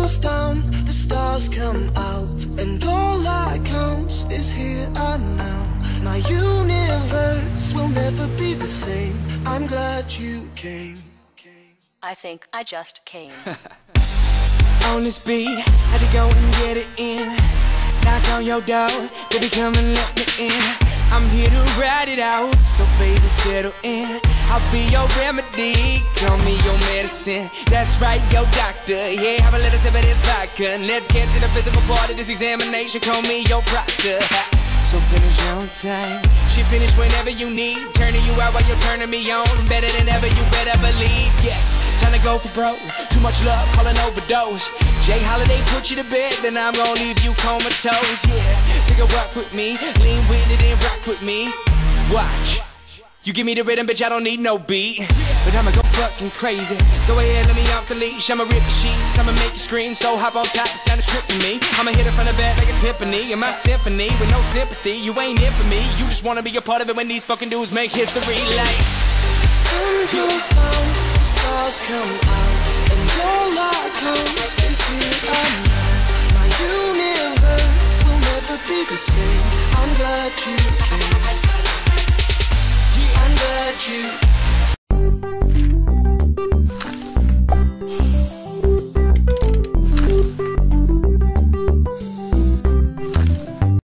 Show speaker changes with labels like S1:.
S1: goes down, the stars come out, and all that counts is here and now. My universe will never be the same. I'm glad you came.
S2: I think I just came.
S3: On this beat, had to go and get it in. Knock on your door, baby, come and let me in. I'm here to ride it out, so baby, settle in. I'll be your remedy, call me your medicine. That's right, your doctor, yeah, have a little sip of this vodka. Let's get to the physical part of this examination, call me your proctor. So finish on time, she finish whenever you need. Turning you out while you're turning me on. Better than ever, you better believe. Yes, time to go for broke. Too much love, call an overdose. Jay Holiday put you to bed, then I'm gonna leave you comatose. Yeah, take a walk with me, lean with it and rock with me. Watch, you give me the rhythm, bitch, I don't need no beat. But I'ma go fucking crazy. Go ahead, let me off the leash. I'ma rip the sheets, I'ma make you scream. So hop on top, it's time to strip for me. I'ma hit it from the back like a Tiffany. In my symphony, with no sympathy. You ain't in for me, you just wanna be a part of it when these fucking dudes make history like.
S1: The sun goes down, the stars come out, and all that counts is here and now. My universe will never be the same. I'm glad you came.